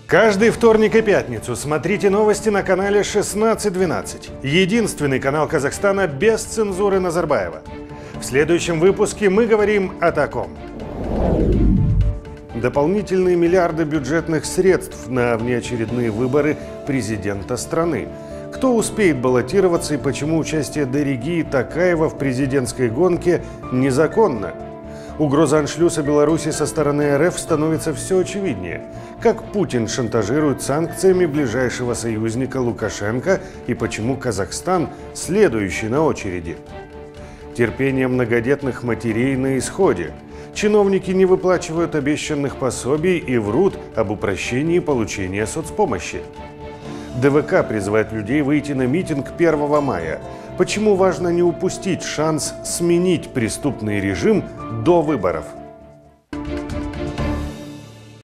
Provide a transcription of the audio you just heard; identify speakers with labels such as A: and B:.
A: Каждый вторник и пятницу смотрите новости на канале 1612. Единственный канал Казахстана без цензуры Назарбаева. В следующем выпуске мы говорим о таком. Дополнительные миллиарды бюджетных средств на внеочередные выборы президента страны. Кто успеет баллотироваться и почему участие Дариги и Токаева в президентской гонке незаконно? Угроза аншлюса Беларуси со стороны РФ становится все очевиднее. Как Путин шантажирует санкциями ближайшего союзника Лукашенко и почему Казахстан следующий на очереди? Терпение многодетных матерей на исходе. Чиновники не выплачивают обещанных пособий и врут об упрощении получения соцпомощи. ДВК призывает людей выйти на митинг 1 мая. Почему важно не упустить шанс сменить преступный режим до выборов?